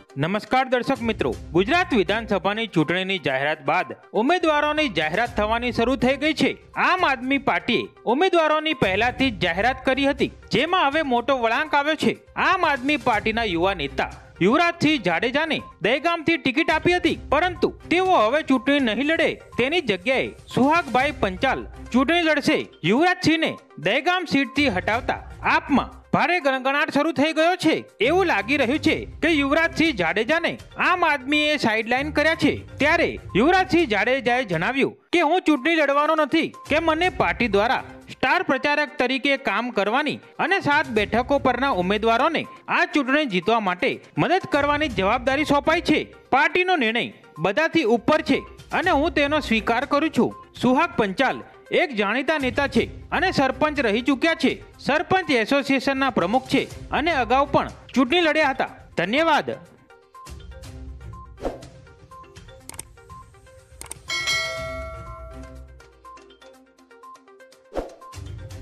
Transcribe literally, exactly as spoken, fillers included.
નમસ્કાર દર્શક મિત્રો, ગુજરાત વિધાનસભાની ચૂંટણીની જાહેરાત બાદ ઉમેદવારોની જાહેરાત થવાની શરૂ થઈ ગઈ છે। આમ આદમી પાર્ટીએ ઉમેદવારોની પહેલાથી જ જાહેરાત કરી હતી, જેમાં હવે મોટો વળાંક આવ્યો છે। આમ આદમી પાર્ટીના યુવા નેતા યુવરાજસિંહ જાડેજાને દહેગામથી ટિકિટ આપી હતી, પરંતુ તેઓ હવે ચૂંટણી નહીં લડે, તેની જગ્યાએ સુહાગભાઈ પંચાલ ચૂંટણી લડશે। યુવરાજસિંહને દહેગામ સીટથી હટાવતા આપમાં ભારે ગણગણાટ શરૂ થઈ ગયો છે। એવું લાગી રહ્યું છે કે યુવરાજસિંહ જાડેજાને આમ આદમીએ સાઇડલાઇન કર્યા છે। ત્યારે યુવરાજસિંહ જાડેજાએ જણાવ્યું કે હું ચૂંટણી લડવાનો નથી, કે મને પાર્ટી દ્વારા સ્ટાર પ્રચારક તરીકે કામ કરવાની અને સાત બેઠકો પરના ઉમેદવારોને આ ચૂંટણી જીતવા માટે મદદ કરવાની જવાબદારી સોંપાઈ છે। પાર્ટીનો નિર્ણય બધાથી ઉપર છે અને હું તેનો સ્વીકાર કરું છું। સુહાગ પંચાલ એક જાણીતા નેતા છે અને સરપંચ રહી ચૂક્યા છે। સરપંચ એસોસિએશનના પ્રમુખ છે અને અગાઉ પણ ચૂંટણી લડ્યા હતા। ધન્યવાદ।